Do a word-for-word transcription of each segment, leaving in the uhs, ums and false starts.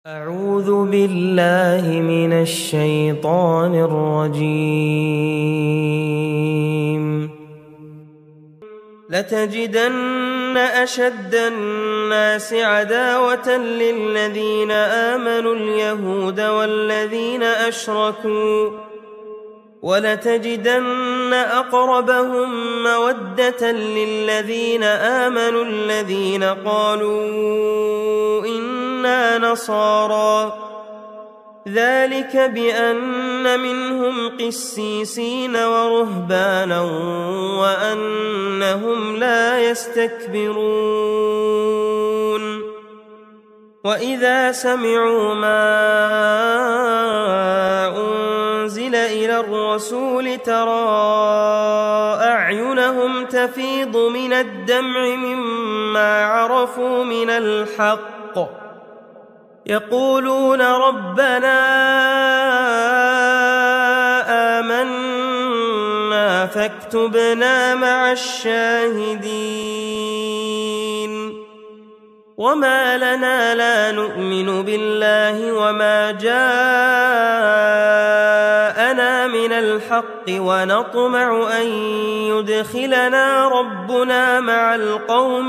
أعوذ بالله من الشيطان الرجيم. لتجدن أشد الناس عداوة للذين آمنوا اليهود والذين أشركوا، ولتجدن أقربهم مودة للذين آمنوا الذين قالوا إنا نصارى، ذلك بأن منهم قسيسين ورهبانا وأنهم لا يستكبرون. وإذا سمعوا ما أنزل إلى الرسول ترى أعينهم تفيض من الدمع مما عرفوا من الحق، يقولون ربنا آمنا فاكتبنا مع الشاهدين. وما لنا لا نؤمن بالله وما جاءنا من الحق ونطمع أن يدخلنا ربنا مع القوم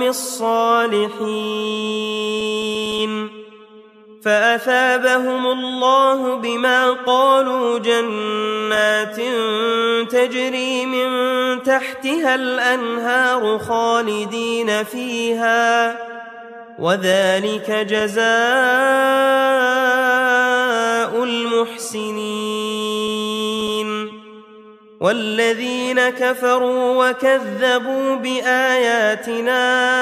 الصالحين. فأثابهم الله بما قالوا جنات تجري من تحتها الأنهار خالدين فيها، وذلك جزاء المحسنين. والذين كفروا وكذبوا بآياتنا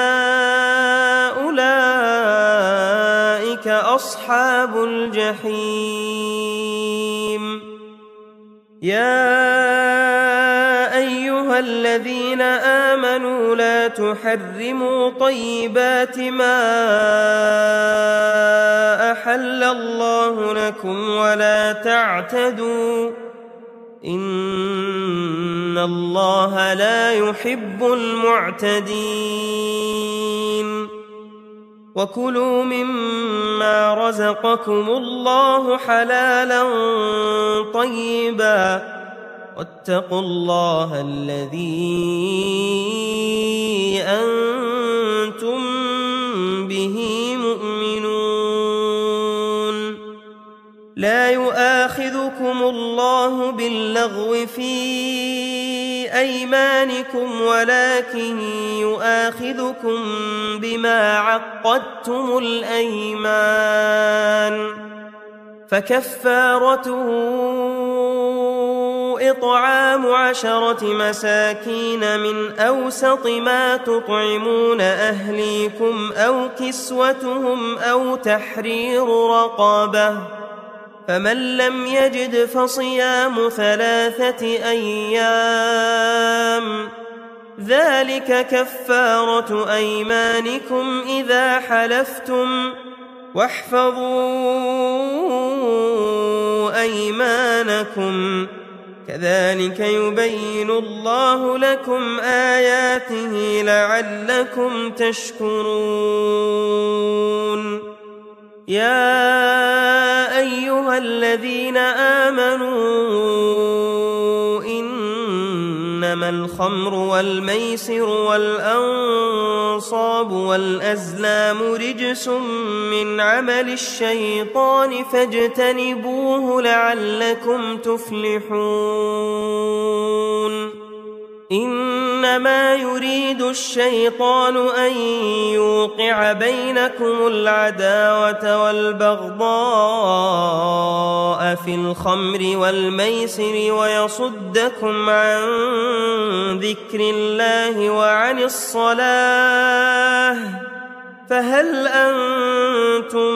أولئك أصحاب الجحيم. يا أيها الذين آمنوا لا تحرموا طيبات ما أحل الله لكم ولا تعتدوا، إن الله لا يحب المعتدين. وكلوا مما رزقكم الله حلالا طيبا، واتقوا الله الذي أنتم به مؤمنون. لا يؤاخذكم الله باللغو في أيمانكم ولكن يؤاخذكم بما عقدتم الأيمان، فكفارته إطعام عشرة مساكين من أوسط ما تطعمون أهليكم أو كسوتهم أو تحرير رقبة، فمن لم يجد فصيام ثلاثة أيام، ذلك كفارة أيمانكم إذا حلفتم، واحفظوا أيمانكم، كذلك يبين الله لكم آياته لعلكم تشكرون. يا أيها الذين آمنوا إنما الخمر والميسر والأنصاب والأزلام رجس من عمل الشيطان فاجتنبوه لعلكم تفلحون. إنما يريد الشيطان أن يوقع بينكم العداوة والبغضاء في الخمر والميسر ويصدكم عن ذكر الله وعن الصلاة، فهل أنتم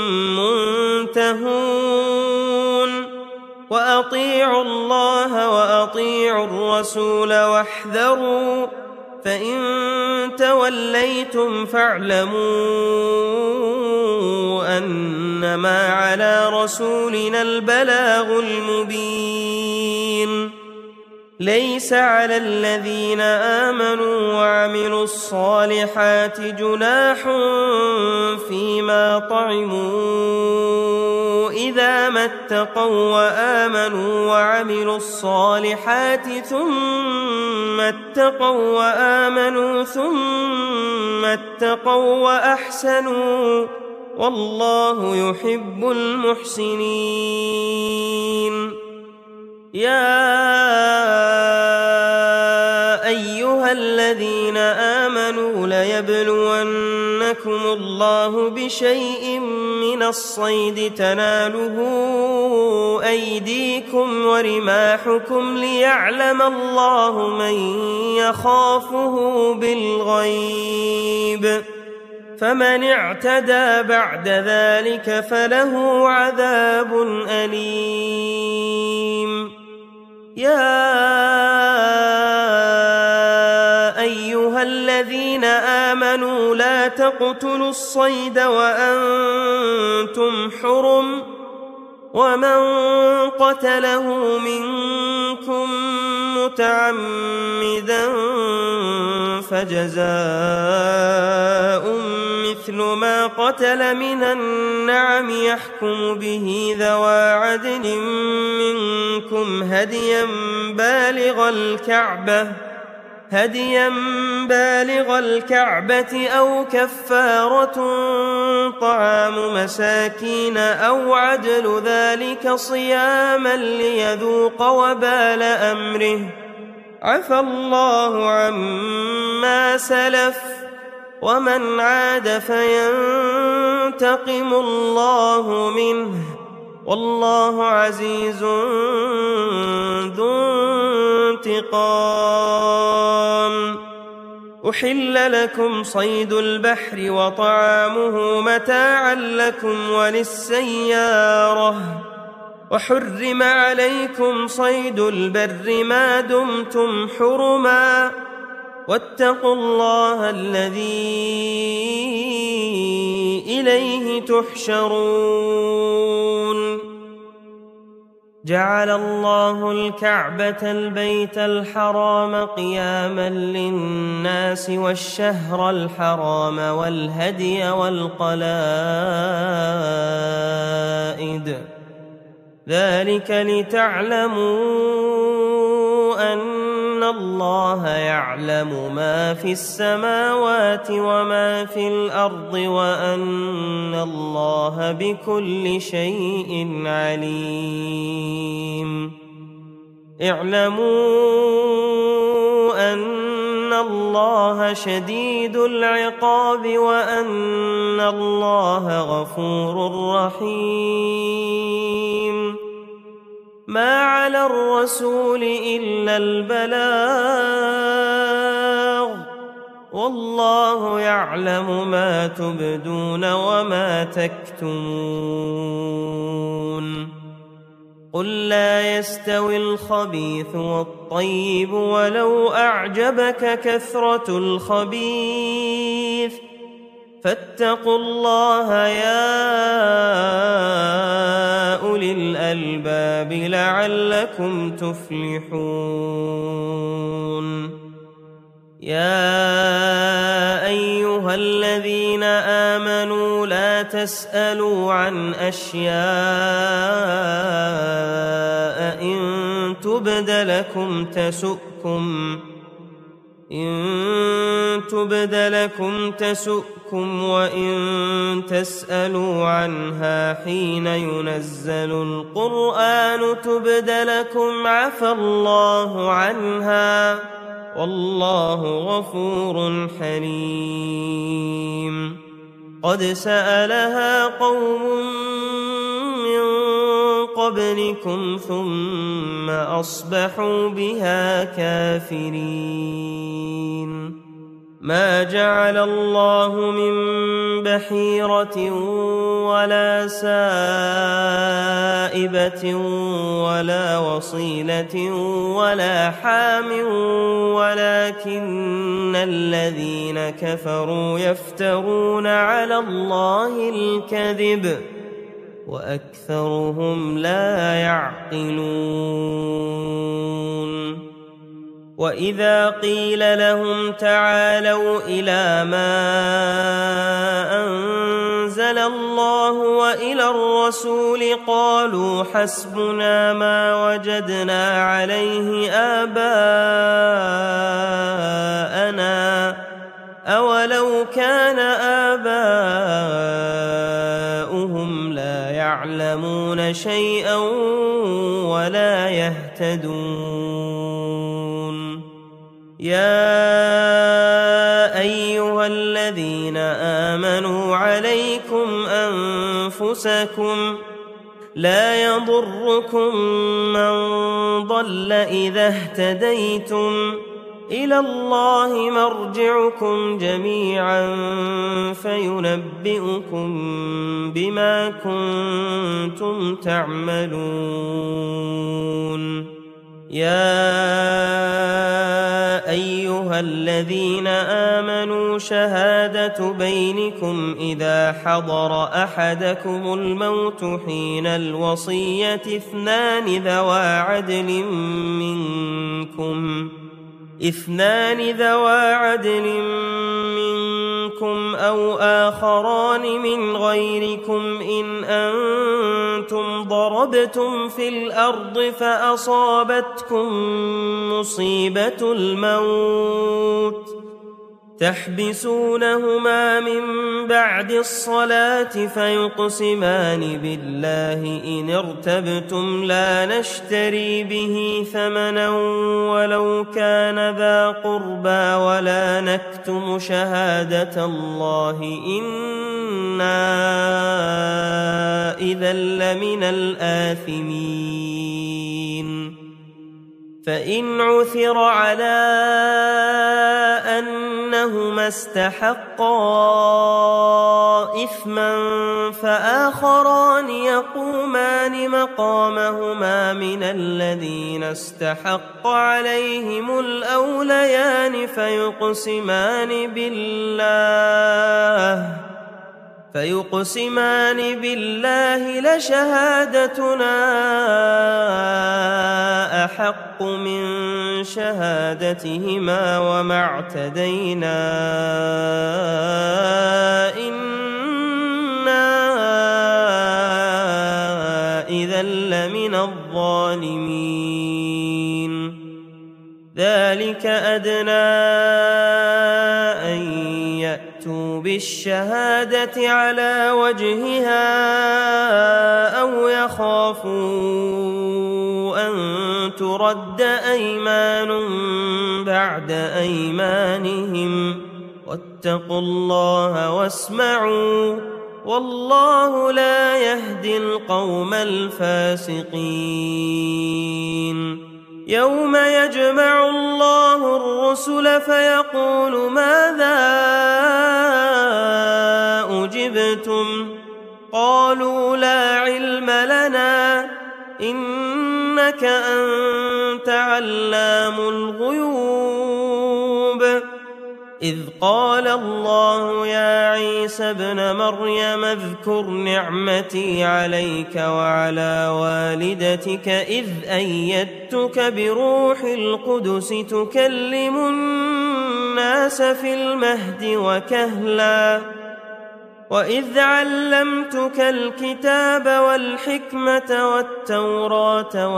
منتهون؟ وأطيعوا الله وأطيعوا الرسول واحذروا، فإن توليتم فاعلموا أنما على رسولنا البلاغ المبين. ليس على الذين آمنوا وعملوا الصالحات جناح فيما طعموا إذا ما اتقوا وآمنوا وعملوا الصالحات ثم اتقوا وآمنوا ثم اتقوا وأحسنوا والله يحب المحسنين. يا أيها الذين آمنوا ليبلونكم الله بشيء من الصيد تناله أيديكم ورماحكم ليعلم الله من يخافه بالغيب، فمن اعتدى بعد ذلك فله عذاب أليم. يا أيها الذين آمنوا لا تقتلوا الصيد وأنتم حرم، ومن قتله منكم متعمدا فجزاء مثل ما قتل من النعم يحكم به ذوى عدل منكم هديا بالغ الكعبة هديا بالغ الكعبة أو كفارة طعام مساكين أو عدل ذلك صياما ليذوق وبال أمره، عفى الله عما سلف ومن عاد فينتقم الله منه والله عزيز ذو انتقام. أحل لكم صيد البحر وطعامه متاعا لكم وللسيارة، وحرم عليكم صيد البر ما دمتم حرما، واتقوا الله الذي إليه تحشرون. جعل الله الكعبة البيت الحرام قياما للناس والشهر الحرام والهدي والقلائد، ذلك لتعلموا أن الله يعلم ما في السماوات وما في الأرض وأن الله بكل شيء عليم. اعلموا أن الله شديد العقاب وأن الله غفور رحيم. ما على الرسول إلا البلاغ، والله يعلم ما تبدون وما تكتمون. قل لا يستوي الخبيث والطيب ولو أعجبك كثرة الخبيث، فاتقوا الله يا أولي الألباب لعلكم تفلحون. يا أيها الذين آمنوا لا تسألوا عن أشياء إن تبد لكم تسؤكم إن تبد لكم تسؤكم وإن تسألوا عنها حين ينزل القرآن تبد لكم عفى الله عنها والله غفور حليم. قد سألها قوم من قبلكم ثم أصبحوا بها كافرين. ما جعل الله من بحيرة ولا سائبة ولا وصيلة ولا حام ولكن الذين كفروا يفترون على الله الكذب وأكثرهم لا يعقلون. وإذا قيل لهم تعالوا إلى ما أنزل الله وإلى الرسول قالوا حسبنا ما وجدنا عليه آباءنا أولو كان آباؤهم لا يعلمون شيئا ولا يهتدون يا أيها الذين آمنوا عليكم أنفسكم لا يضركم من ضل إذا اهتديتم إلى الله مرجعكم جميعا فينبئكم بما كنتم تعملون يا أيها الذين آمنوا شهادة بينكم إذا حضر أحدكم الموت حين الوصية اثنان ذوى عدل منكم اثنان ذوى عدل منكم أو آخران من غيركم إن أنتم ضربتم في الأرض فأصابتكم مصيبة الموت تحبسونهما من بعد الصلاة فيقسمان بالله إن ارتبتم لا نشتري به ثمنا ولو كان ذا قربى ولا نكتم شهادة الله إنا إذا لمن الآثمين فإن عثر على أنهما استحقا إثما فآخران يقومان مقامهما من الذين استحق عليهم الأوليان فيقسمان بالله فيقسمان بالله لشهادتنا أحق من شهادتهما وما اعتدينا إنا إذا لمن الظالمين ذلك أدنى أن يأتوا بالشهادة على وجهها أو يخافوا أن ترد أيمان بعد أيمانهم واتقوا الله واسمعوا والله لا يهدي القوم الفاسقين يوم يجمع الله الرسل فيقول ماذا أجبتم قالوا لا علم لنا إنك أنت علام الغيوب إذ قال الله يا عيسى ابن مريم اذكر نعمتي عليك وعلى والدتك إذ أيدتك بروح القدس تكلم الناس في المهد وكهلا وإذ علمتك الكتاب والحكمة والتوراة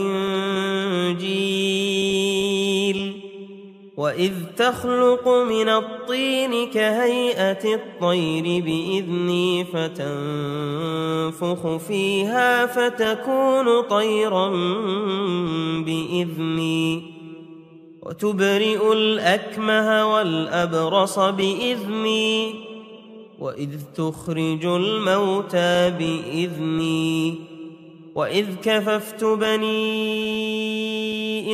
والإنجيل وإذ تخلق من الطين كهيئة الطير بإذني فتنفخ فيها فتكون طيرا بإذني وتبرئ الأكمه والأبرص بإذني وإذ تخرج الموتى بإذني وإذ كففت بني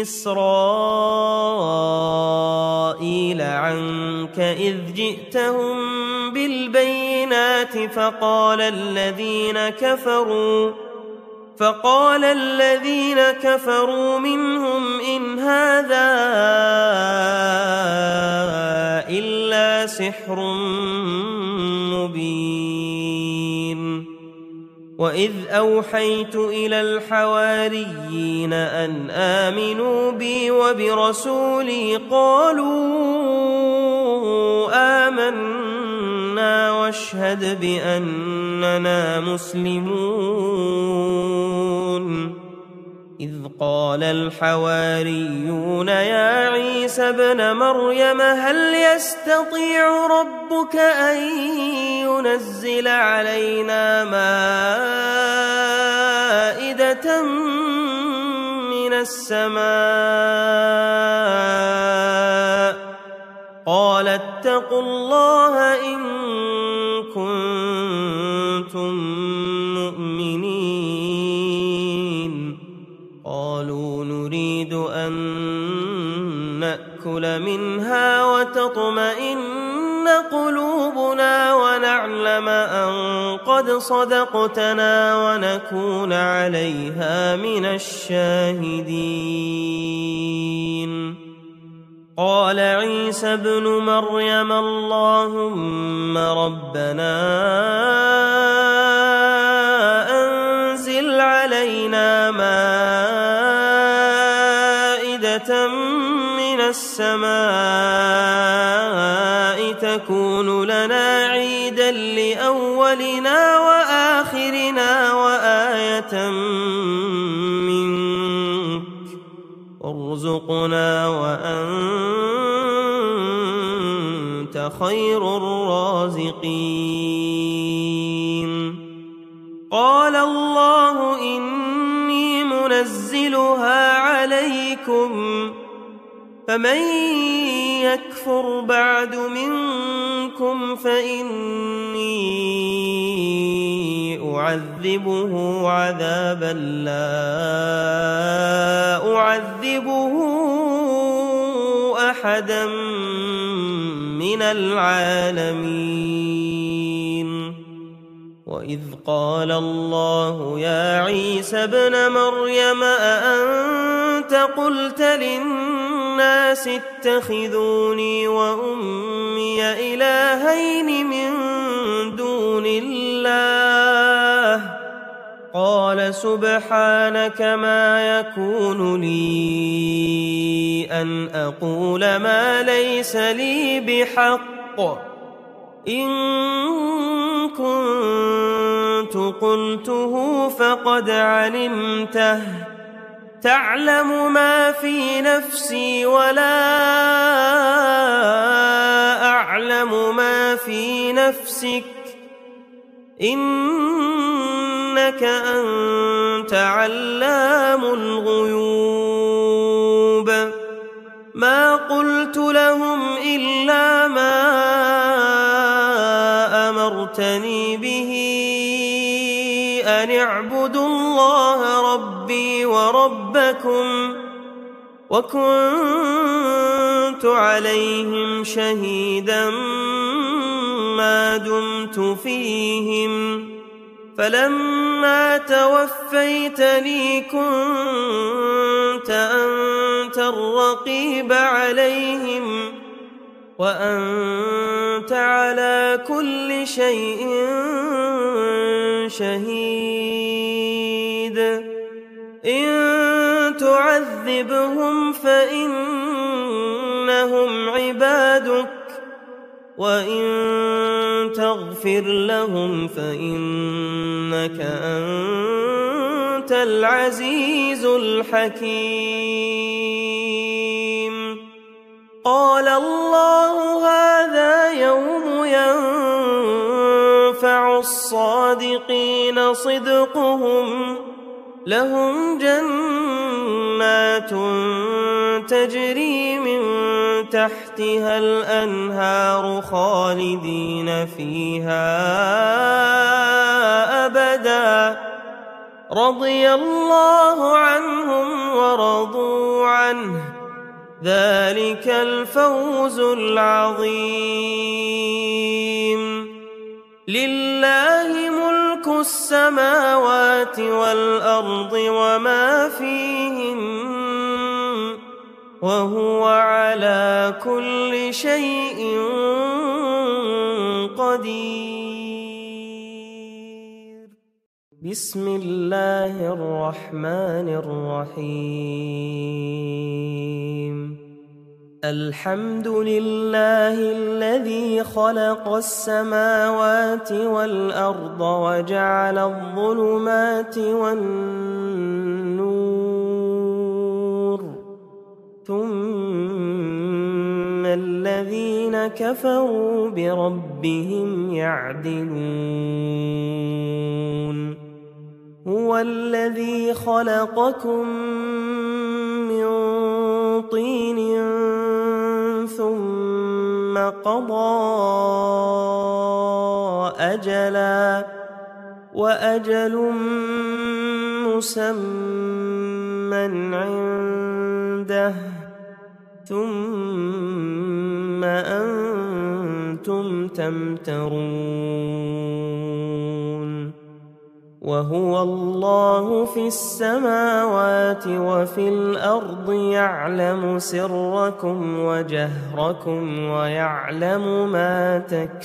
إسرائيل عنك إذ جئتهم بالبينات فقال الذين كفروا فقال الذين كفروا منهم إن هذا إلا سحر مبين وإذ أوحيت إلى الحواريين أن آمنوا بي وبرسولي قالوا آمنا واشهد بأننا مسلمون إذ قال الحواريون يا عيسى ابن مريم هل يستطيع ربك أن ينزل علينا مائدة من السماء قال اتقوا الله إن كنتم مؤمنين قالوا نريد أن نأكل منها وتطمئن قلوبنا ونعلم أن قد صدقتنا ونكون عليها من الشاهدين قال عيسى ابن مريم اللهم ربنا أنزل علينا مائدة من السماء تكون لنا عيدا لأولنا وآخرنا وآية منك وارزقنا وأنت خير الرازقين قال الله إني منزلها عليكم فمن يكفر بعد منكم فإني أعذبه عذابا لا أعذبه أحدا من العالمين وإذ قال الله يا عيسى ابن مريم أأنت قلت للناس اتخذوني وأمي إلهين من دون الله قال سبحانك ما يكون لي أن أقول ما ليس لي بحق إن كنت قلته فقد علمته تعلم ما في نفسي ولا أعلم ما في نفسك إنك أنت علام الغيوب ما قلت لهم إلا ما أمرتني به أن اعبدوا الله ربي وربكم وكنت عليهم شهيدا ما دمت فيهم فلما توفيتني كنت أنت الرقيب عليهم وأنت على كل شيء شهيد إن تعذبهم فإنهم عبادك وإن تغفر لهم فإنك أنت العزيز الحكيم قال الله هذا يوم ينفع الصادقين صدقهم لهم جنات تجري من تحتها الأنهار خالدين فيها أبدا رضي الله عنهم ورضوا عنه ذلك الفوز العظيم لله ملك السماوات والأرض وما فيهن وهو على كل شيء قدير بسم الله الرحمن الرحيم الحمد لله الذي خلق السماوات والأرض وجعل الظلمات والنور ثم الذين كفروا بربهم يعدلون هو الذي خلقكم من طين ثم قضى أجلا وأجل مسمى عنده ثم أنتم تمترون وهو الله في السماوات وفي الأرض يعلم سركم وجهركم ويعلم ما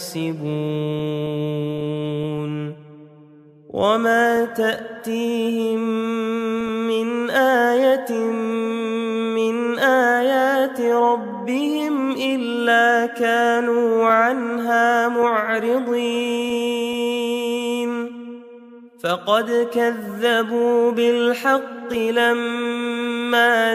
تكسبون وما تأتيهم من آية من آيات ربهم إلا كانوا عنها معرضين فقد كذبوا بالحق لما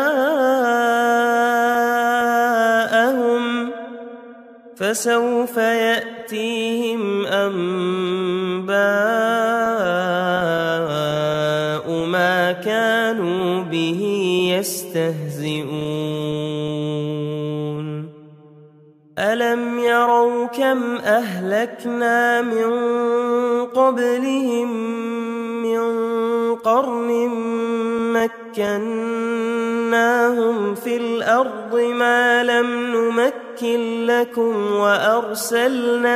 جاءهم فسوف يأتيهم أنباء ما كانوا به يستهزئون ألم يروا كم أهلكنا من قبلهم من قرن مكناهم في الأرض ما لم نمكن لكم وأرسلنا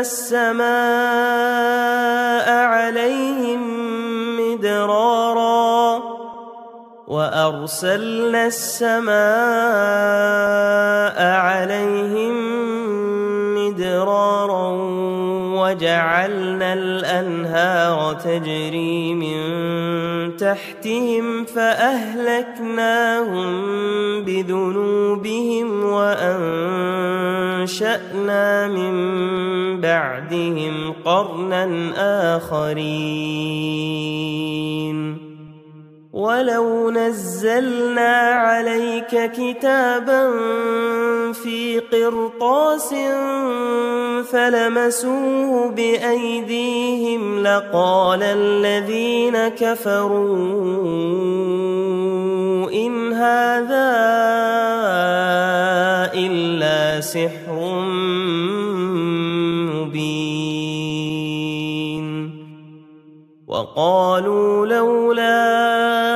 السماء عليهم مدرارا وأرسلنا السماء عليهم مدرارا وجعلنا الأنهار تجري من تحتهم فأهلكناهم بذنوبهم وأنشأنا من بعدهم قرنا آخرين ولو نزلنا عليك كتابا في قرطاس فلمسوه بأيديهم لقال الذين كفروا إن هذا إلا سحر مبين وقالوا لولا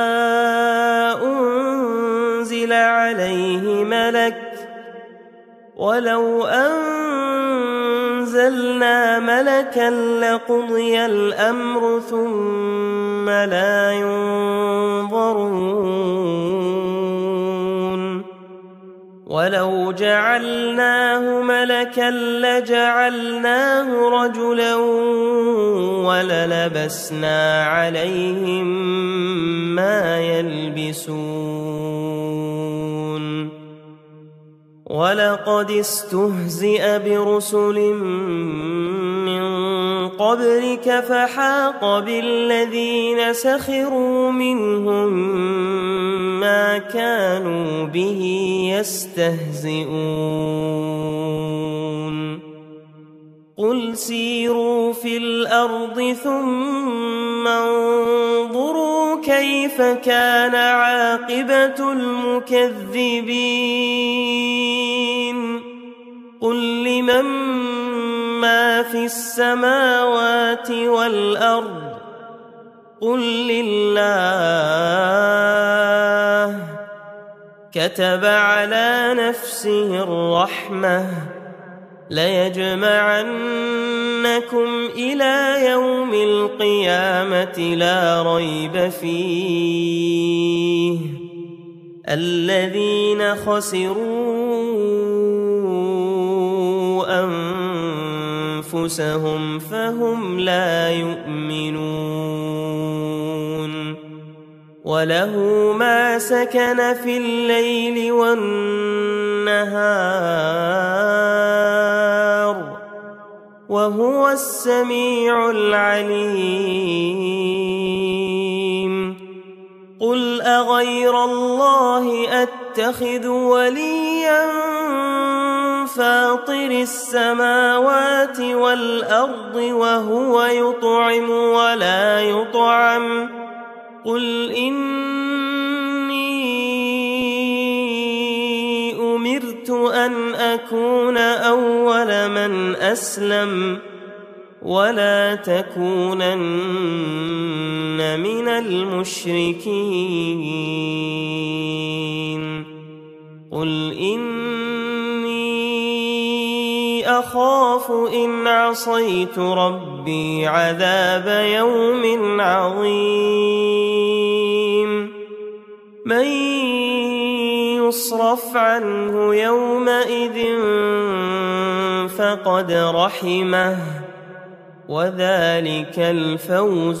أنزل عليه ملك ولو أنزلنا ملكا لقضي الأمر ثم لا ينظرون ولو جعلناه ملكا لجعلناه رجلا وللبسنا عليهم ما يلبسون ولقد استهزئ برسل من قبلك فحاق بالذين سخروا منهم ما كانوا به يستهزئون قل سيروا في الأرض ثم انظروا كيف كان عاقبة المكذبين قل لمن ما في السماوات والأرض قل لله كتب على نفسه الرحمة ليجمعنكم إلى يوم القيامة لا ريب فيه الذين خسروا أنفسهم فهم لا يؤمنون وله ما سكن في الليل والنهار وهو السميع العليم قل أغير الله أتخذ وليا فاطر السماوات والأرض وهو يطعم ولا يطعم قل إني أمرت أن أكون أول من أسلم ولا تكونن من المشركين قل إني أخاف إن عصيت ربي عذاب يوم عظيم من يصرف عنه يومئذ فقد رحمه وذلك الفوز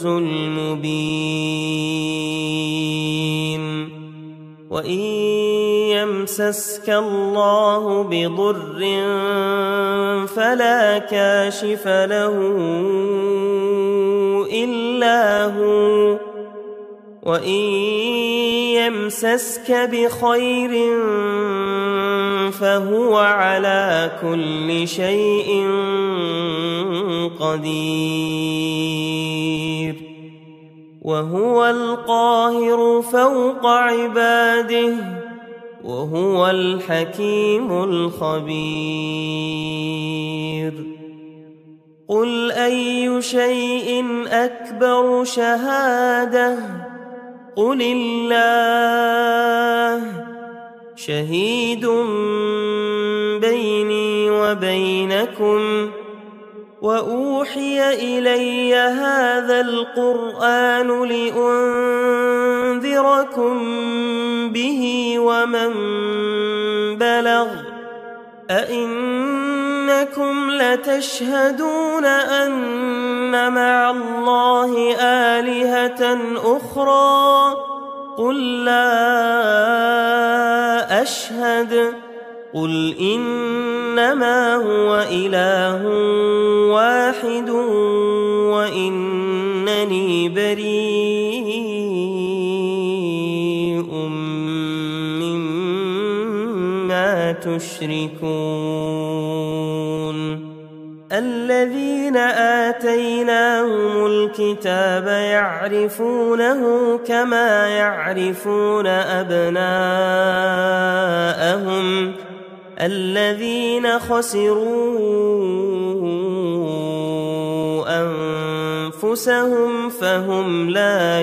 المبين وإن يمسسك الله بضر فلا كاشف له إلا هو وإن يمسسك بخير فهو على كل شيء قدير وهو القاهر فوق عباده وهو الحكيم الخبير قل أي شيء أكبر شهادة قل الله شهيد بيني وبينكم وأوحي إلي هذا القرآن لأنذركم به ومن بلغ أئنكم لتشهدون أن مع الله آلهة أخرى قل لا أشهد قل إنما هو إله واحد وإنني بريء مما تشركون الذين آتيناهم الكتاب يعرفونه كما يعرفون أبناءهم الذين خسروا أنفسهم فهم لا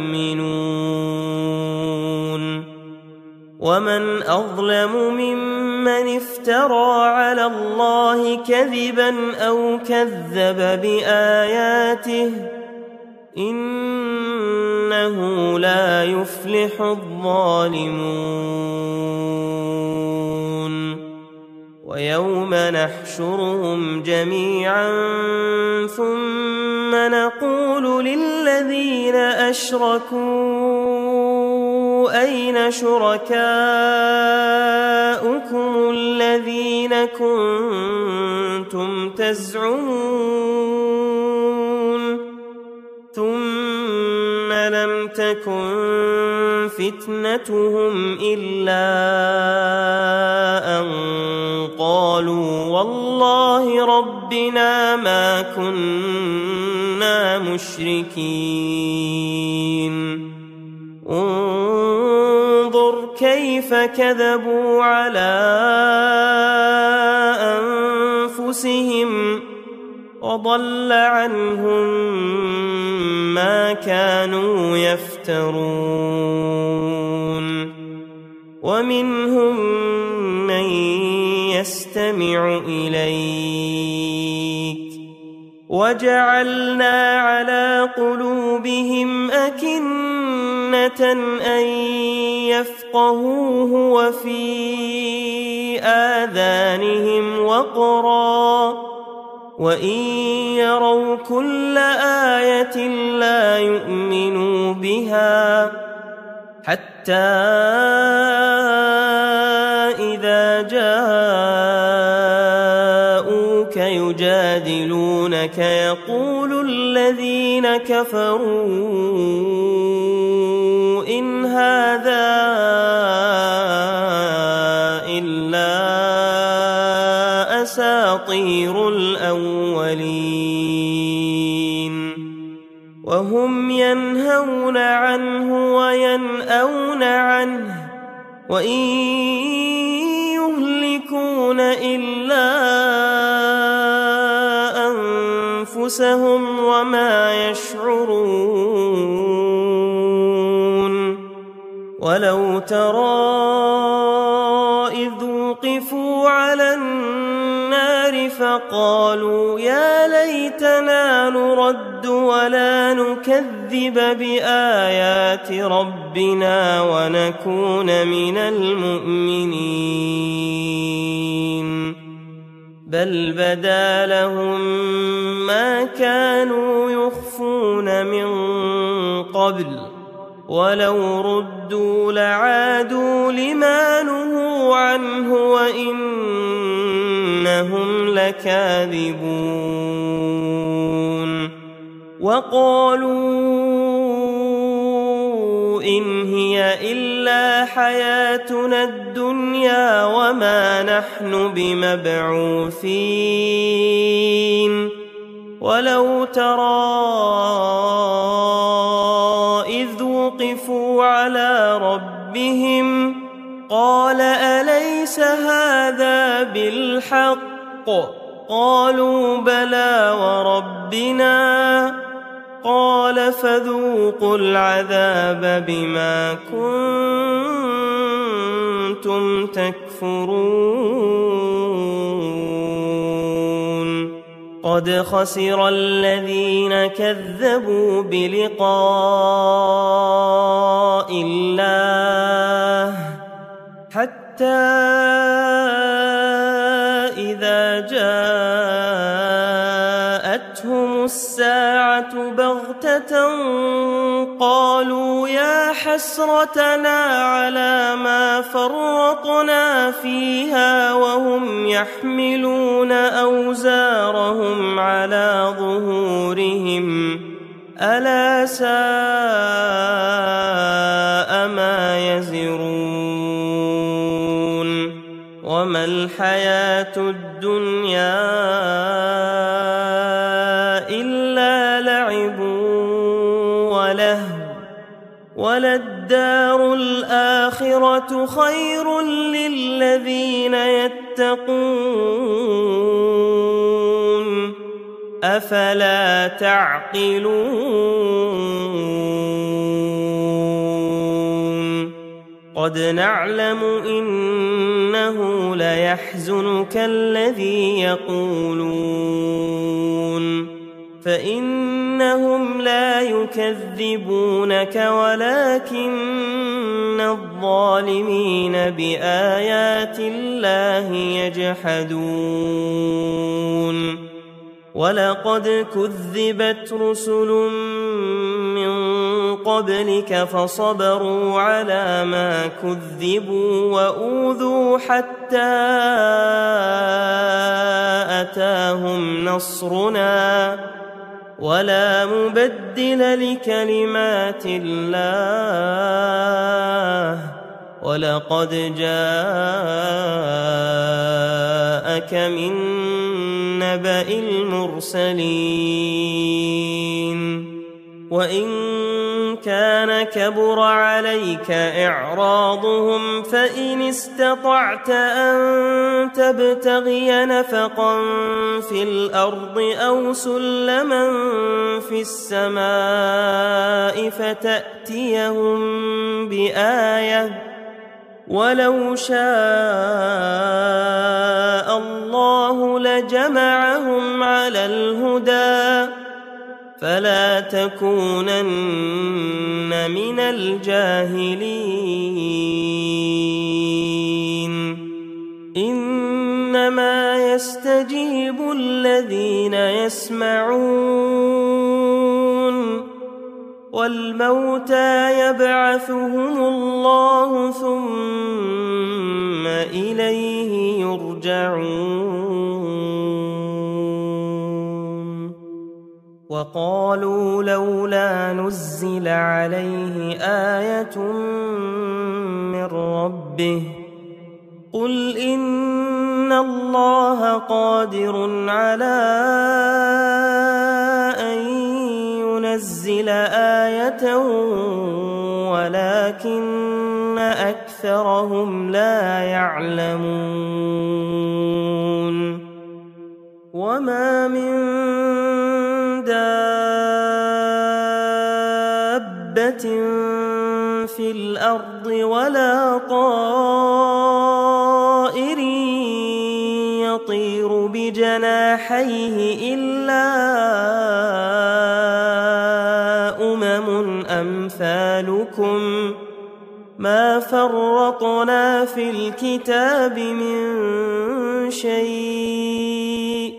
يؤمنون ومن أظلم ممن افترى على الله كذبا أو كذب بآياته إنه لا يفلح الظالمون ويوم نحشرهم جميعا ثم نقول للذين أشركوا أين شركاؤكم الذين كنتم تزعمون ثم لم تكن فتنتهم إلا أن قالوا والله ربنا ما كنا مشركين انظر كيف كذبوا على أنفسهم وضل عنهم ما كانوا يفترون ومنهم من يستمع إليك وجعلنا على قلوبهم أكنة أن يفقهوه وفي آذانهم وقرا وإن يروا كل آية لا يؤمنوا بها حتى إذا جاءوك يجادلونك يقول الذين كفروا إن هذا إلا أساطير الأولين وهم ينهون عنه وينأون عنه وإن يهلكون إلا أنفسهم وما يشعرون ولو ترى إذ وقفوا على النار فقالوا يا ليتنا نرد ولا نكذب بآيات ربنا ونكون من المؤمنين بل بدا لهم ما كانوا يخفون من قبل ولو ردوا لعادوا لما نهوا عنه وإنهم لكاذبون وقالوا إن هي إلا حياتنا الدنيا وما نحن بمبعوثين ولو ترى إذ وقفوا على ربهم قال أليس هذا بالحق قالوا بلى وربنا قال فذوقوا العذاب بما كنتم تكفرون قد خسر الذين كذبوا بلقاء الله حتى إذا جاءتهم الساعة بغتة قالوا يا حسرتنا على ما فرطنا فيها وهم يحملون أوزارهم على ظهورهم ألا ساء ما يزرون وما الحياة الدنيا إلا لعب ولهو وللدار الآخرة خير للذين يتقون أفلا تعقلون قد نعلم إنه ليحزنك الذي يقولون فإنهم لا يكذبونك ولكن الظالمين بآيات الله يجحدون ولقد كذبت رسل من قبلك فصبروا على ما كذبوا وأوذوا حتى أتاهم نصرنا ولا مبدل لكلمات الله ولقد جاءك من نبأ المرسلين وإن كان كبر عليك إعراضهم فإن استطعت أن تبتغي نفقا في الأرض أو سلما في السماء فتأتيهم بآية ولو شاء الله لجمعهم على الهدى فلا تكونن من الجاهلين إنما يستجيب الذين يسمعون والموتى يبعثهم الله ثم إليه يرجعون وقالوا لولا نزل عليه آية من ربه قل إن الله قادر على أن ينزل آية ولكن أكثرهم لا يعلمون وما من دابة في الأرض ولا طائر يطير بجناحيه إلا أمم أمثالكم ما فرطنا في الكتاب من شيء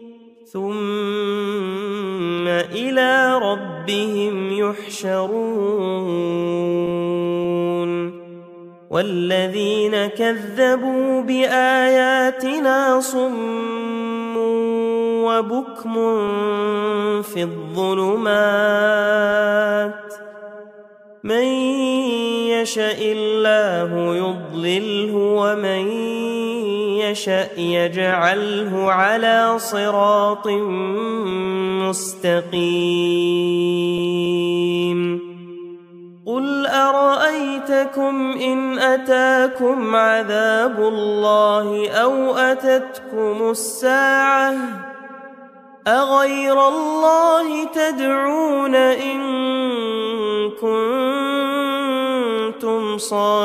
ثم إلى ربهم يحشرون والذين كذبوا بآياتنا صم وبكم في الظلمات من يشاء الله يضلله ومن يشاء يجعله على صراط مستقيم قل أرأيتكم إن أتاكم عذاب الله أو أتتكم الساعة أغير الله تدعون إن كنتم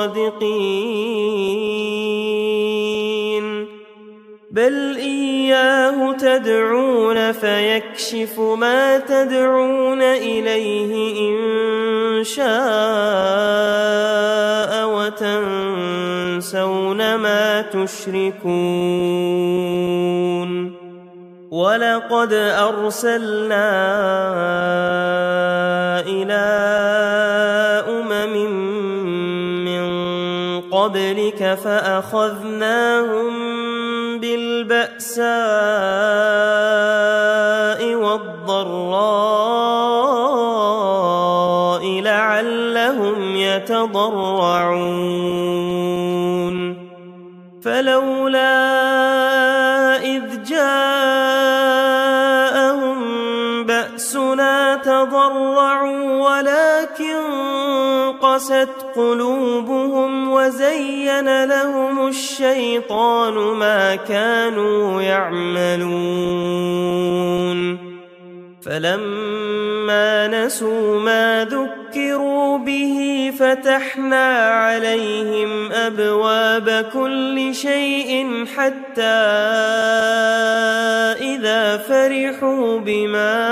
صادقين بل إياه تدعون فيكشف ما تدعون إليه إن شاء وتنسون ما تشركون ولقد أرسلنا إلى أمم من قبلك فأخذناهم بالبأساء والضراء لعلهم يتضرعون فلولا إذ جاءهم بأسنا تضرعوا ولكن قست قلوبهم وزين لهم الشيطان ما كانوا يعملون فلما نسوا ما ذكروا به فتحنا عليهم أبواب كل شيء حتى إذا فرحوا بما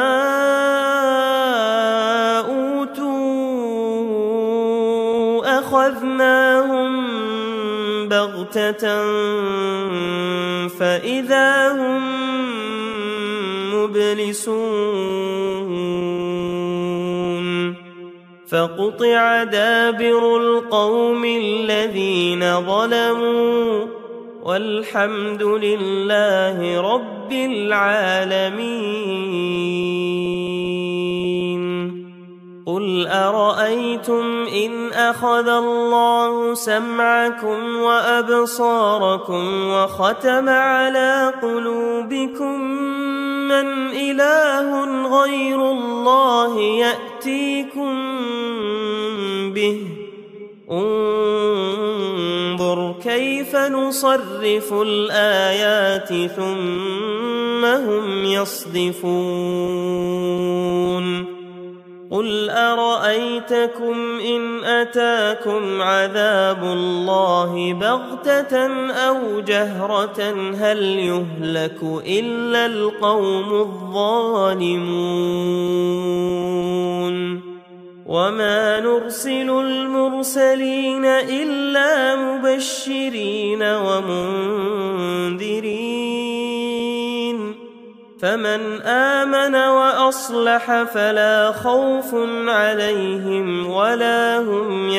أوتوا أخذناهم بغتة فإذا هم مبلسون فقطع دابر القوم الذين ظلموا والحمد لله رب العالمين قل أرأيتم إن أخذ الله سمعكم وأبصاركم وختم على قلوبكم من إله غير الله يأتيكم به انظر كيف نصرف الآيات ثم هم يصدفون قل أرأيتكم إن أتاكم عذاب الله بغتة أو جهرة هل يهلك إلا القوم الظالمون وما نرسل المرسلين إلا مبشرين ومنذرين فمن آمن وأصلح فلا خوف عليهم ولا هم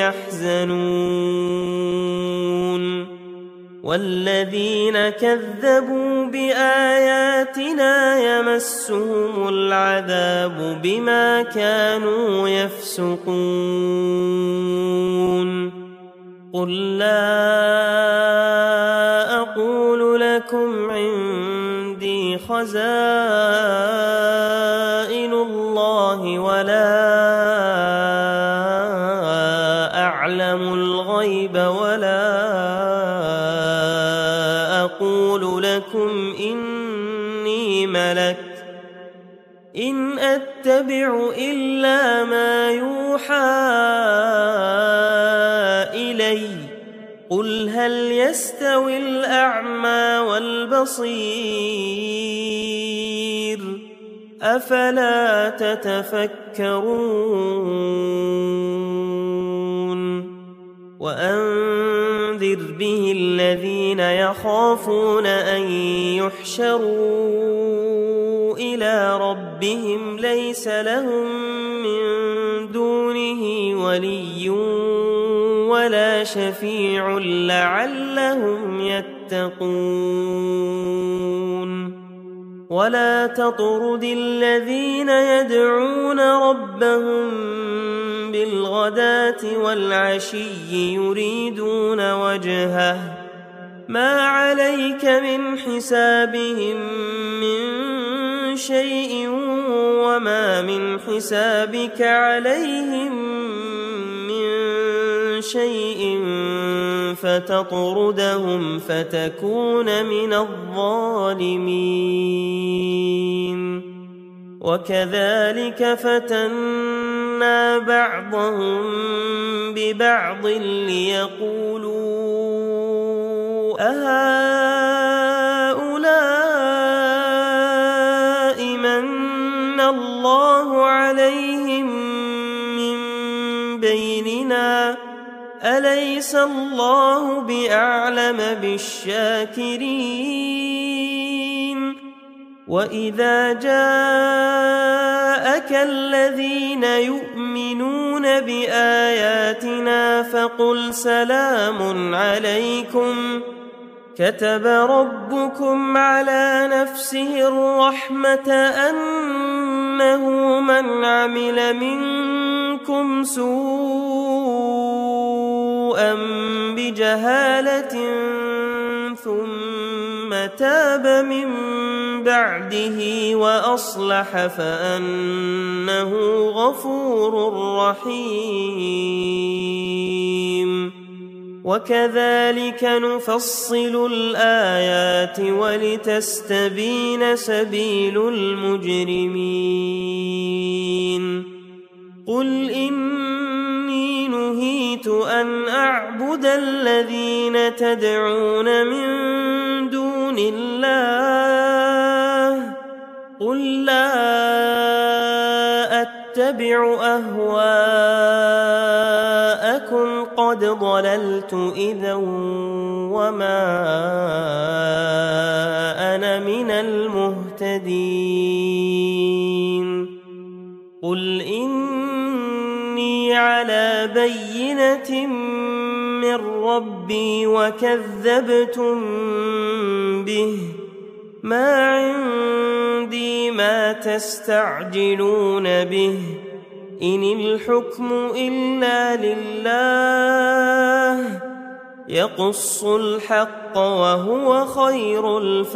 يحزنون والذين كذبوا بآياتنا يمسهم العذاب بما كانوا يفسقون قل لا أقول لكم عندي خزائن الله ولا أعلم الغيب ولا أقول لكم إني ملك إن أتبع إلا ما يوحى إلي قل هل يستوي الأعمى والبصير أفلا تتفكرون وأنذر به الذين يخافون أن يحشروا إلى ربهم ليس لهم من دونه ولي ولا شفيع لعلهم يتقون ولا تطرد الذين يدعون ربهم بالغداة والعشي يريدون وجهه ما عليك من حسابهم من شيء وما من حسابك عليهم من شيء فتطردهم فتكون من الظالمين وكذلك فتنا بعضهم ببعض ليقولوا أهؤلاء من الله عليهم من بيننا أليس الله بأعلم بالشاكرين وإذا جاءك الذين يؤمنون بآياتنا فقل سلام عليكم كتب ربكم على نفسه الرحمة أنه من عمل منكم سوءا بجهالة ثم تاب من بعده وأصلح فأنه غفور رحيم وكذلك نفصل الآيات ولتستبين سبيل المجرمين قل إني نهيت أن أعبد الذين تدعون من دون الله قل لا أتبع أهواءكم قد ضللت إذا وما أنا من المهتدين قل إني على بينة من ربي وكذبتم به ما عندي ما تستعجلون به إن الحكم إلا لله يقص الحق وهو خير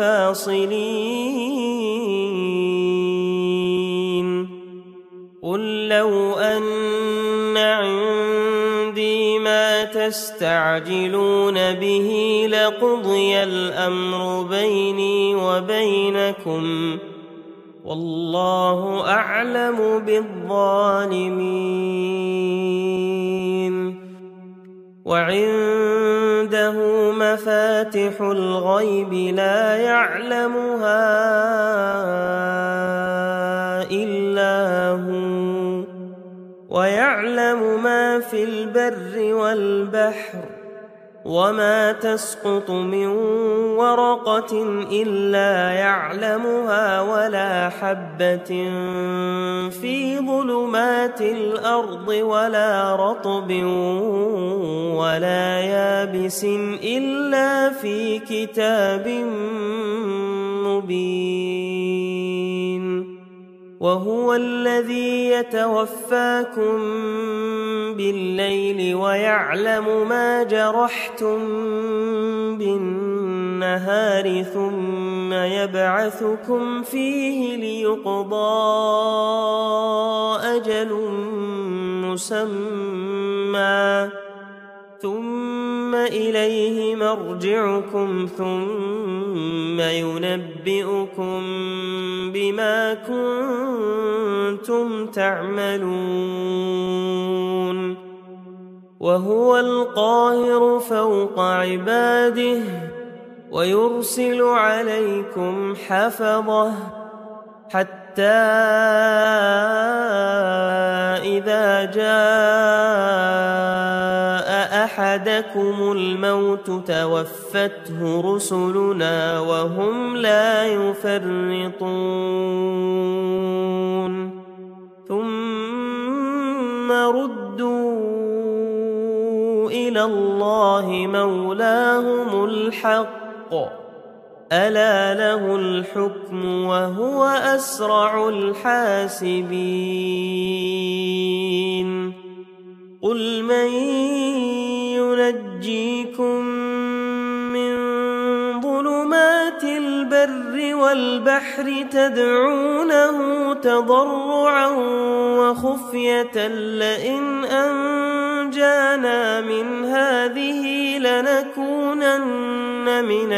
الفاصلين قل لو أن عندي ما تستعجلون به لقضي الأمر بيني وبينكم والله أعلم بالظالمين وعنده مفاتح الغيب لا يعلمها إلا هو ويعلم ما في البر والبحر وما تسقط من ورقة إلا يعلمها ولا حبة في ظلمات الأرض ولا رطب ولا يابس إلا في كتاب مبين. وهو الذي يتوفاكم بالليل ويعلم ما جرحتم بالنهار ثم يبعثكم فيه ليقضى أجل مسمى ثم إليه مرجعكم ثم ينبئكم بما كنتم تعملون. وهو القاهر فوق عباده ويرسل عليكم حفظه حتى إذا جاء أحدكم الموت توفته رسلنا وهم لا يفرطون ثم ردوا إلى الله مولاهم الحق ألا له الحكم وهو أسرع الحاسبين. قل من ينجيكم من ظلمات البر والبحر تدعونه تضرعا وخفية لئن أنجانا من هذه لنكونن من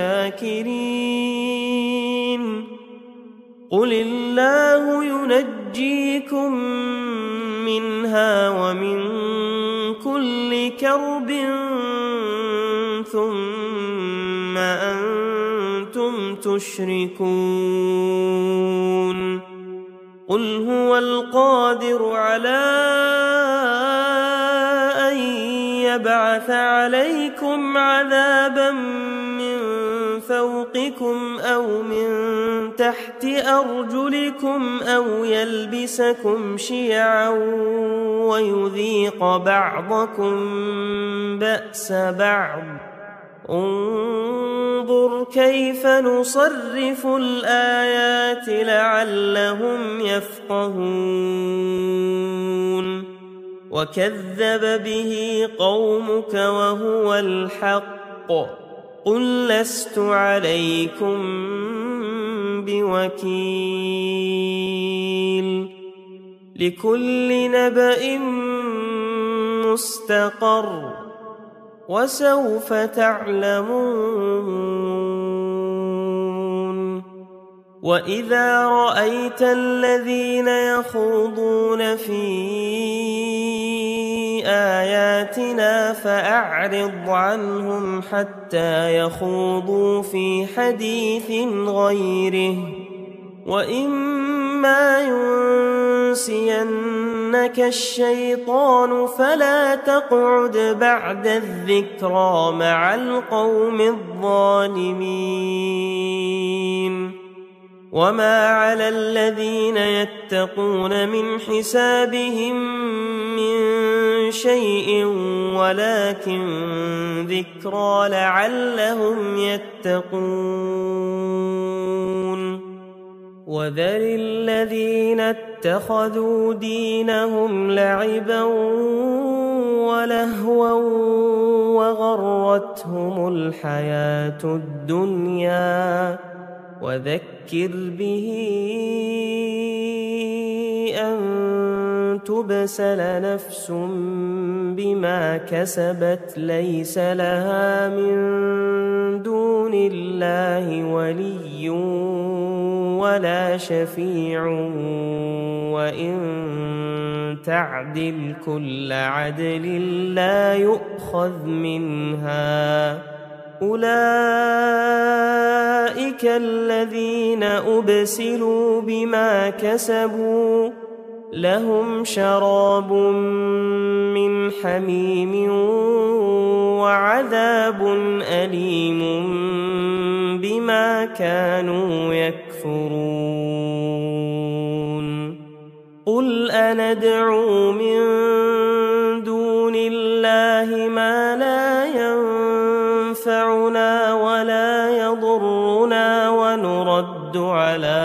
الشاكرين. قل الله ينجيكم منها ومن كل كرب ثم أنتم تشركون. قل هو القادر على أن يبعث عليكم عذابا من فوقكم أو من تحت أرجلكم أو يلبسكم شيعا ويذيق بعضكم بأس بعض. انظر كيف نصرف الآيات لعلهم يفقهون. وكذب به قومك وهو الحق قل لست عليكم بوكيل. لكل نبأ مستقر وسوف تعلمون. وإذا رأيت الذين يخوضون في آياتنا فأعرض عنهم حتى يخوضوا في حديث غيره وإما ينسينك الشيطان فلا تقعد بعد الذكرى مع القوم الظالمين. وما على الذين يتقون من حسابهم من شيء ولكن ذكرى لعلهم يتقون. وذر الذين اتخذوا دينهم لعبا ولهوا وغرتهم الحياة الدنيا وذكر به أن تبسل نفس بما كسبت ليس لها من دون الله ولي ولا شفيع وإن تعدل كل عدل لا يؤخذ منها. أولئك الذين أبسلوا بما كسبوا لهم شراب من حميم وعذاب أليم بما كانوا يكفرون قل أندعو من دون الله ما لا ينفعنا ولا يضرنا ونرد على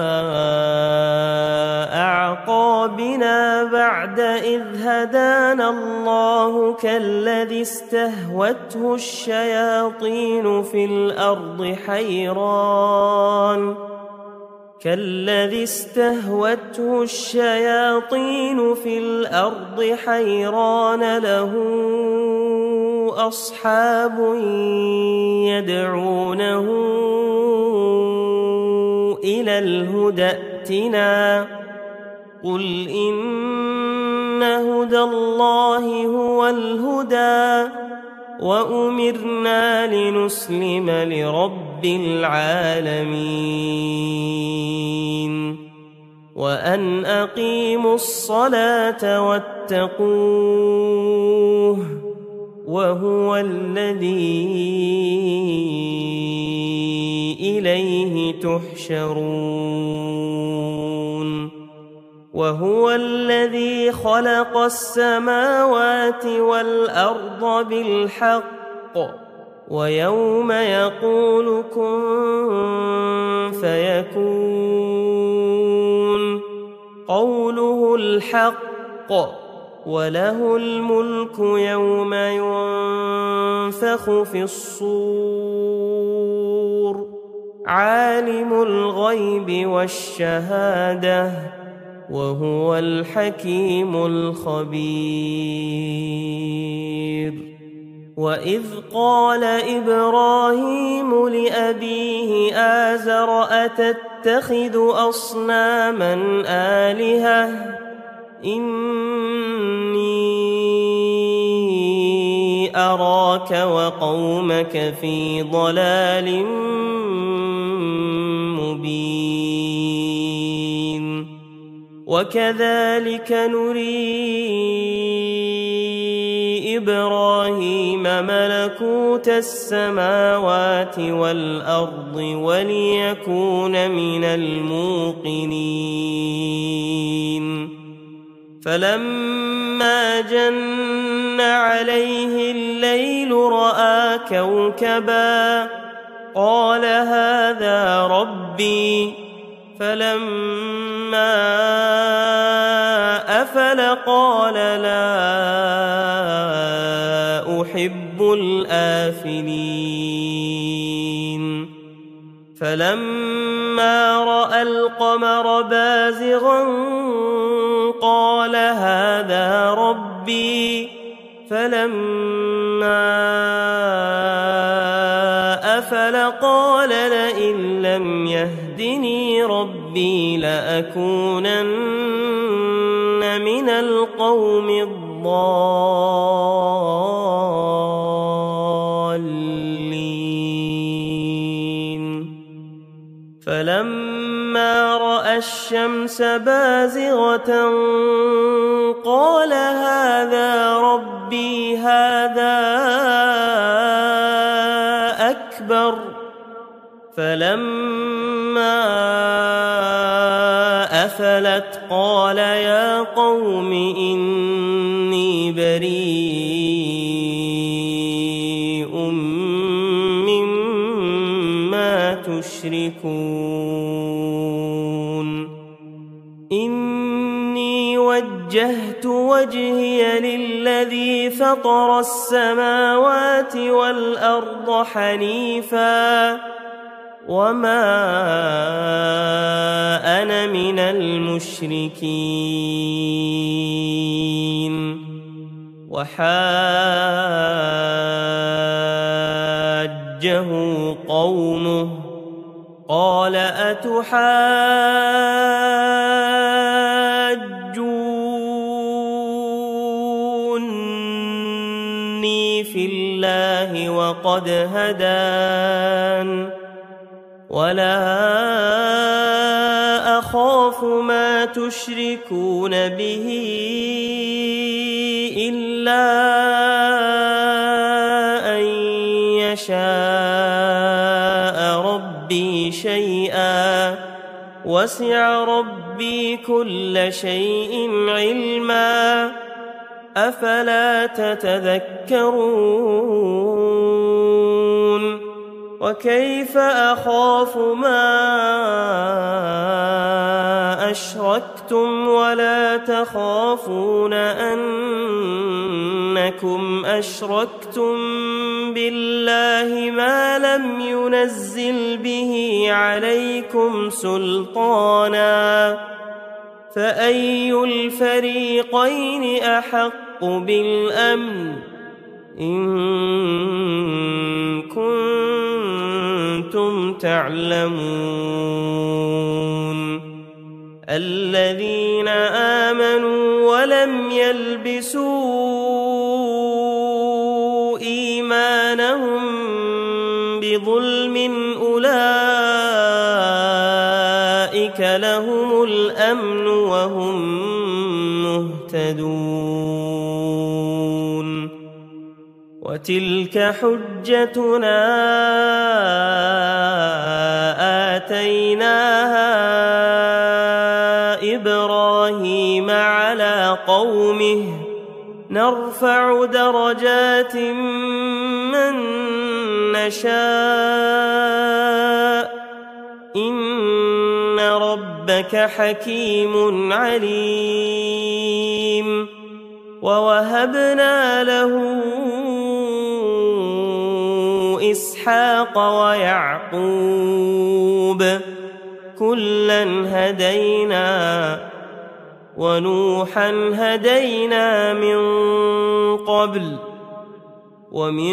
أعقابنا بعد إذ هدانا الله كالذي استهوته الشياطين في الأرض حيران كالذي استهوته الشياطين في الأرض حيران له أصحاب يدعونه إلى الهدى ائتنا قل إن هدى الله هو الهدى وأمرنا لنسلم لرب العالمين وأن أقيموا الصلاة واتقوه وهو الذي إليه تحشرون وهو الذي خلق السماوات والأرض بالحق ويوم يقول كن فيكون قوله الحق وله الملك يوم ينفخ في الصور عالم الغيب والشهادة وهو الحكيم الخبير وإذ قال إبراهيم لأبيه آزر أتتخذ أصناما آلهة إني أراك وقومك في ضلال مبين وكذلك نري إبراهيم ملكوت السماوات والأرض وليكون من الموقنين فلما جن عليه الليل رأى كوكبا قال هذا ربي فلما أفل قال لا أحب الآفلين فلما رأى القمر بازغا قال هذا ربي فلما أفل قال لئن لم يهدني ربي لأكونن من القوم الضالين فلما رأى الشمس بازغة قال هذا ربي هذا أكبر فلما أفلت قال يا قوم إني بريء مما تشركون إني وجهت وجهي للذي فطر السماوات والأرض حنيفا وما أنا من المشركين وحاجه قومه قال أتحاجوني في الله وقد هدان ولا أخاف ما تشركون به إلا وسع ربي كل شيء علما أفلا تتذكرون وكيف أخاف ما أشركتم ولا تخافون أنكم أشركتم بالله ما لم ينزل به عليكم سلطانا فأي الفريقين أحق بالأمن إن كنتم تعلمون الذين آمنوا ولم يلبسوا إيمانهم بظلم أولئك لهم الأمن وهم مهتدون وتلك حجتنا آتيناها إبراهيم على قومه نرفع درجات من نشاء إن ربك حكيم عليم ووهبنا له إسحاق ويعقوب كلا هدينا ونوحا هدينا من قبل ومن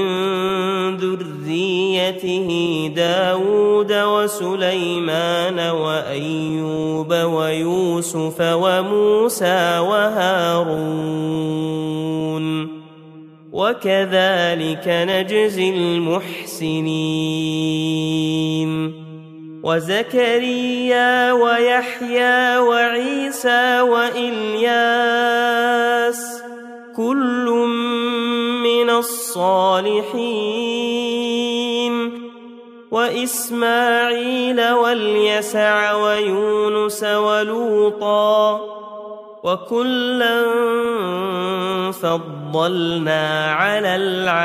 ذريته داود وسليمان وأيوب ويوسف وموسى وهارون وكذلك نجزي المحسنين وزكريا ويحيى وعيسى وإلياس كل من الصالحين وإسماعيل واليسع ويونس ولوطا وكلا فضلنا على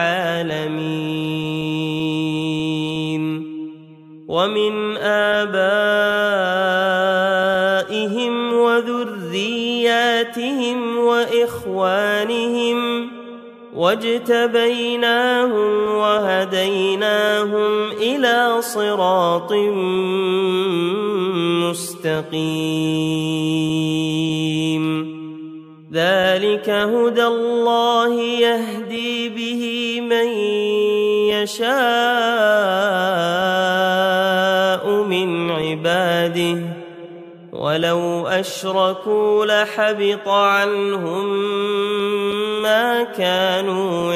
العالمين ومن آبائهم وذرياتهم وإخوانهم واجتبيناهم وهديناهم إلى صراط مستقيم ذلك هدى الله يهدي به من يشاء من عباده ولو أشركوا لحبط عنهم ما كانوا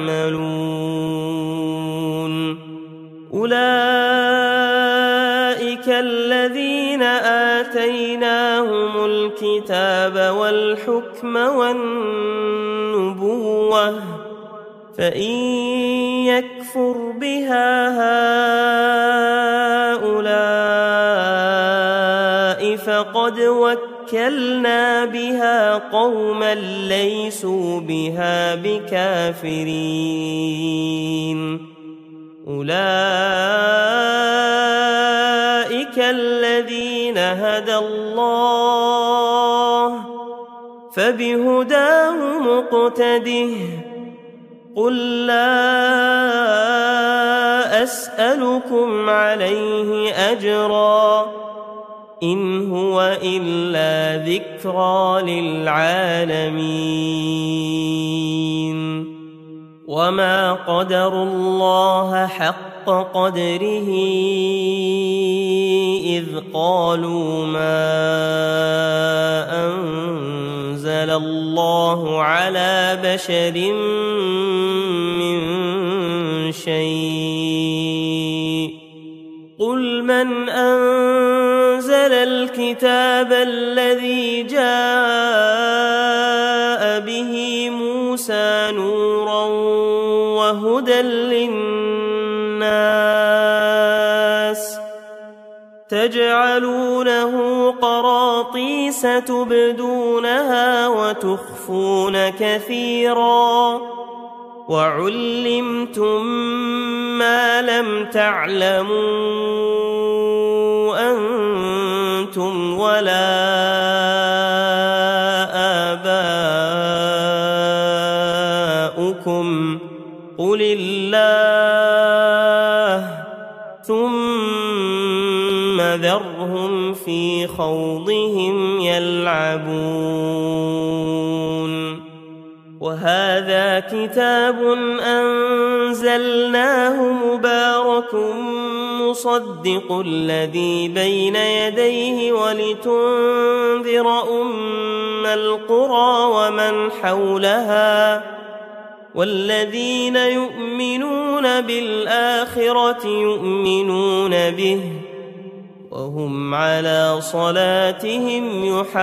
يعملون أولئك الذين آتيناهم الكتاب والحكم والنبوة فإن يكفر بها هؤلاء فقد وكلنا بها قوما ليسوا بها بكافرين أولئك الذين هدى الله فبهداه مقتده قل لا أسألكم عليه أجرا إن هو إلا ذكرى للعالمين وما قدروا الله حق قدره إذ قالوا ما أنزل الله على بشر من شيء قل من أنزل الكتاب الذي جاء به موسى نورا وهدى للناس تجعلونه قراطيس تبدونها وتخفون كثيرا وعلمتم ما لم تعلموا أنتم ولا آباؤكم قل الله ثم ذرهم في خوضهم يلعبون وهذا كتاب أنزلناه مبارك مصدق الذي بين يديه ولتنذر أم القرى ومن حولها والذين يؤمنون بالآخرة يؤمنون به وهم على صلاتهم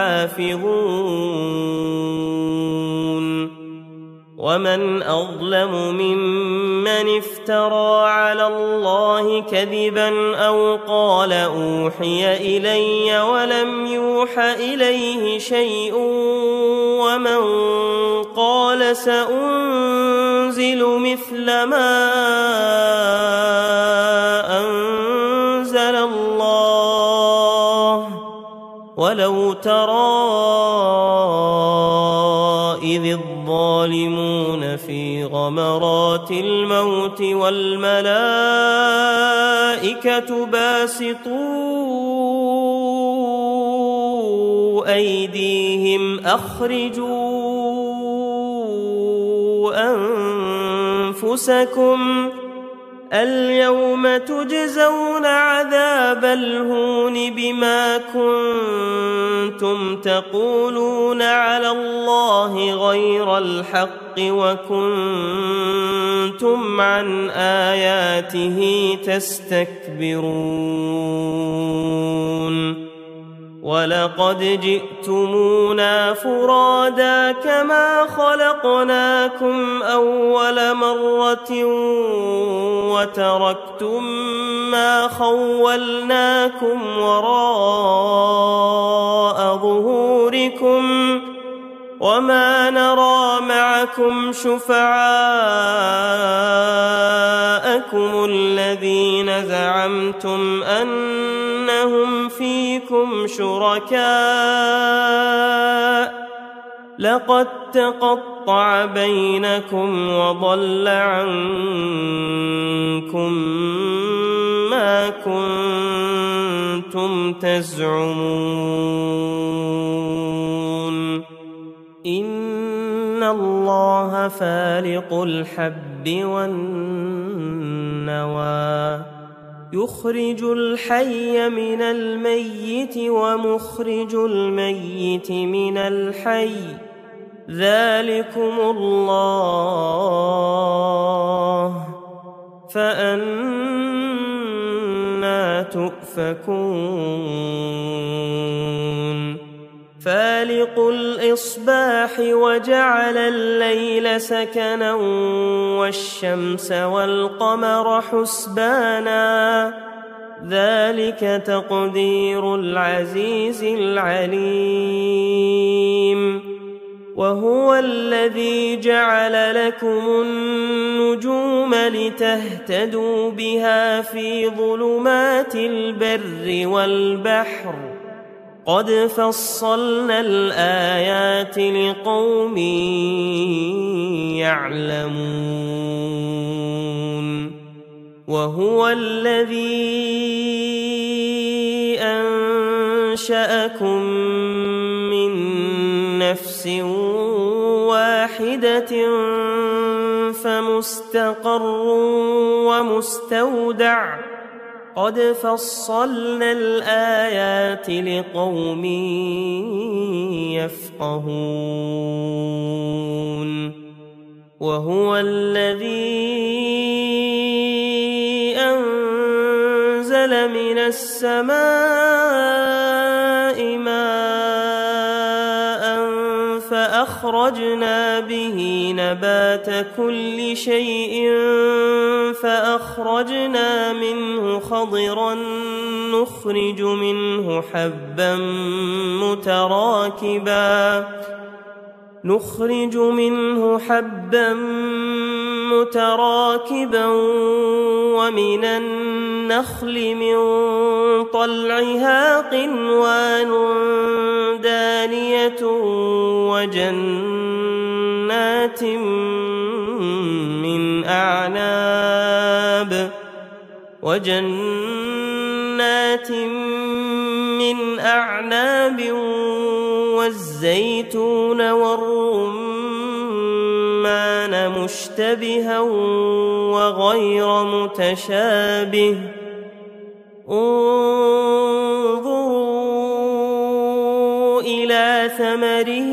يحافظون ومن أظلم ممن افترى على الله كذبا أو قال أوحي إلي ولم يوح إليه شيء ومن قال سأنزل مثل ما أنزل الله ولو ترى إذ الظالمون في غمرات الموت والملائكة باسطوا أيديهم أخرجوا أنفسكم اليوم تجزون عذاب الهون بما كنتم تقولون على الله غير الحق وكنتم عن آياته تستكبرون ولقد جئتمونا فرادا كما خلقناكم أول مرة وتركتم ما خولناكم وراء ظهوركم وما نرى معكم شفعاءكم الذين زعمتم أنهم فيكم شركاء لقد تقطع بينكم وضل عنكم ما كنتم تزعمون إن الله فالق الحب والنوى يخرج الحي من الميت ومخرج الميت من الحي ذلكم الله فأنى تؤفكون فالق الإصباح وجعل الليل سكنا والشمس والقمر حسبانا ذلك تقدير العزيز العليم وهو الذي جعل لكم النجوم لتهتدوا بها في ظلمات البر والبحر قد فصلنا الآيات لقوم يعلمون وهو الذي أنشأكم من نفس واحدة فمستقر ومستودع قد فصلنا الآيات لقوم يفقهون وهو الذي أنزل من السماء ماء فأخرجنا به نبات كل شيء فأخرجنا منه خضرا نخرج منه حبا متراكبا نخرج منه حبا متراكبا ومن النخل من طلعها قنوان دانية وجنات من أعناب وجنات من أعناب والزيتون والرمان مشتبها وغير متشابه انظروا إلى ثمره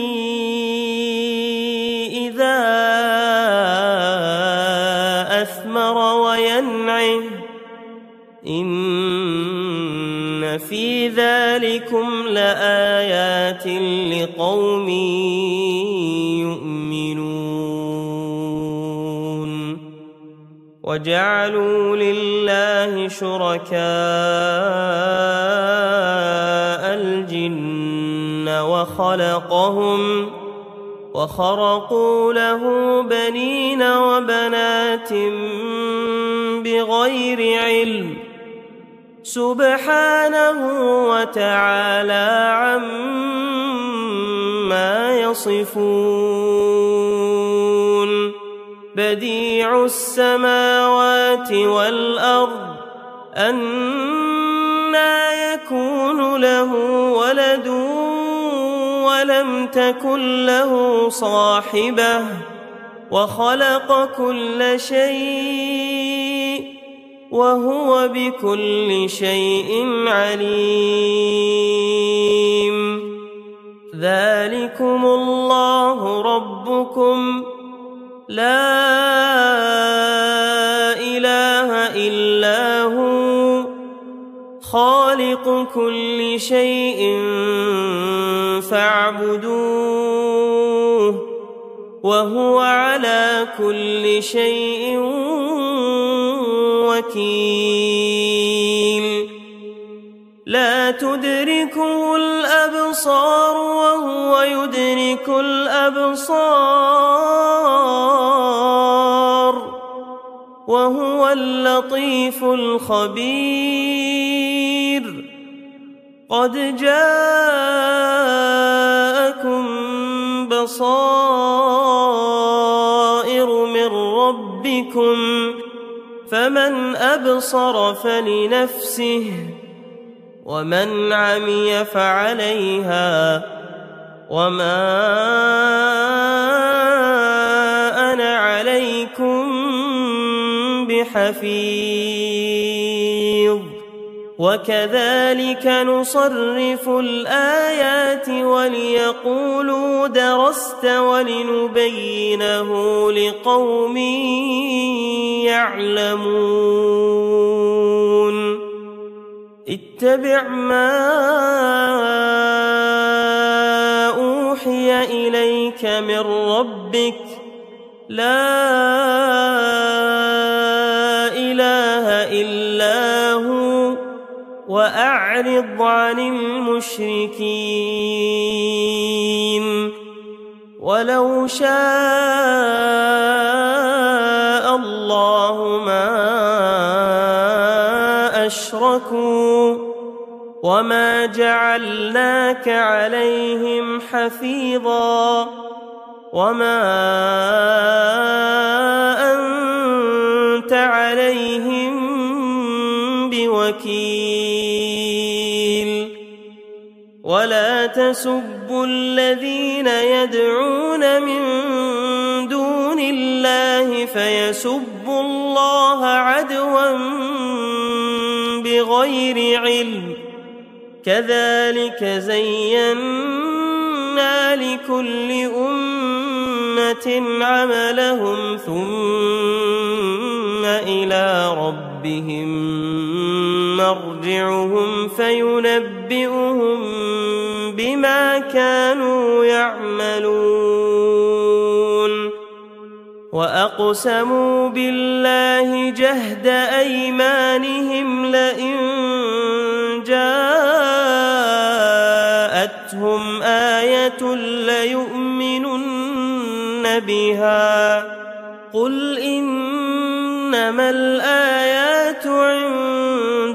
إذا أثمر وينعه إن في ذلكم لآيات لقوم يؤمنون وجعلوا لله شركاء الجن وخلقهم وخرقوا له بنين وبنات بغير علم سبحانه وتعالى عما يصفون بديع السماوات والأرض أنى يكون له ولد ولم تكن له صاحبة وخلق كل شيء وهو بكل شيء عليم ذلكم الله ربكم لا إله إلا هو خالق كل شيء فاعبدوه وهو على كل شيء وكيل لا تدركه الأبصار وهو يدرك الأبصار وهو اللطيف الخبير قد جاءكم بصائر من ربكم فمن أبصر فلنفسه ومن عمي فعليها وما أنا عليكم بحفيظ وكذلك نصرف الآيات وليقولوا درست ولنبينه لقوم يعلمون اتبع ما أوحي إليك من ربك لا إله إلا هو وأعرض عن المشركين ولو شاء الله ما أشركوا وما جعلناك عليهم حفيظا وما أنت عليهم بوكيل ولا تسبوا الذين يدعون من دون الله فيسبوا الله عدوا بغير علم كذلك زينا لكل أمة عملهم ثم إلى ربهم مرجعهم فينبئهم بما كانوا يعملون يعملون وأقسموا بالله جهد أيمانهم لئن جاءتهم آية ليؤمنن بها قل إنما الآيات عند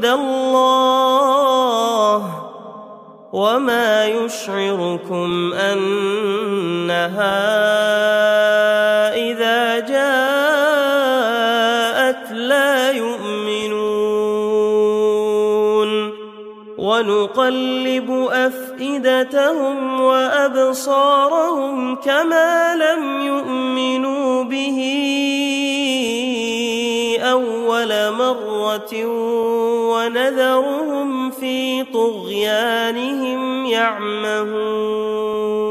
الله وما يشعركم أنها إذا جاءت لا يؤمنون ونقلب أفئدتهم وأبصارهم كما لم يؤمنوا به أول مرة ونذرهم في طغيانهم يعمهون